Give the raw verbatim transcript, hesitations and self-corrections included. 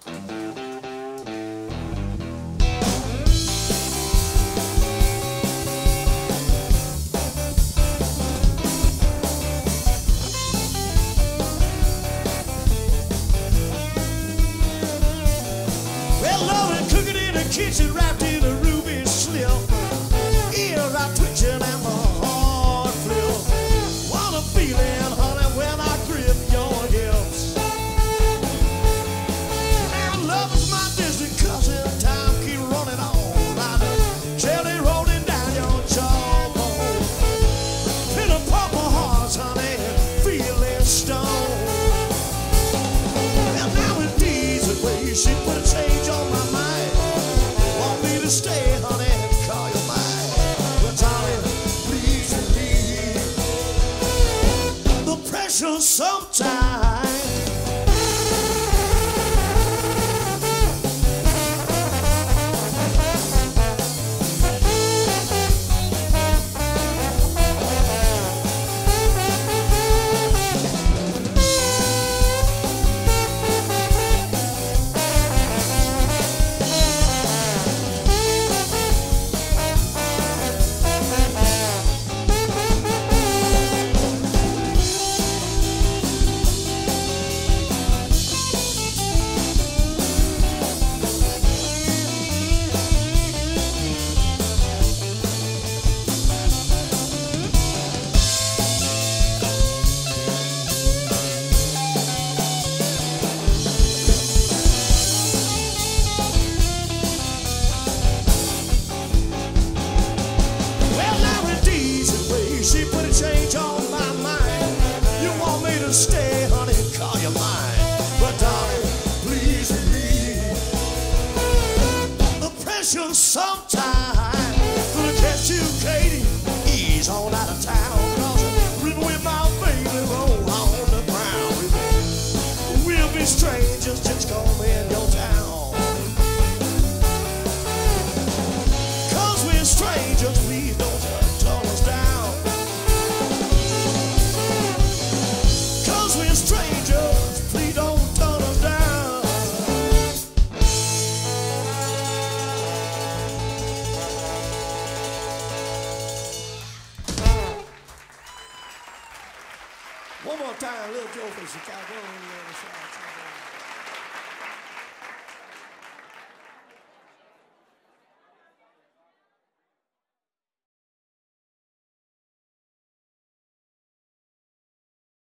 Kitchen wrapped in a ruby slip, ears are twitching and my heart flips. What a feeling, honey, when I grip your hips. Now love is my distant cousin, time keep running on like a jelly rolling down your jawbone. Pin a purple hearts, honey, feeling stone. And now it needs a way she put a change on my mind. Stay, honey, and call you mine. But darling, please believe the pressure sometimes. Stay, honey, call you mine. But darling, please believe the pressure sometime gonna catch you, Katie. Ease on out of town, cause written with my baby roll on the ground. We'll be strangers, just come in your town. Cause we're strangers, please don't turn us down. We're strangers, please don't turn us down. One more time, little Joe from Chicago on the other side.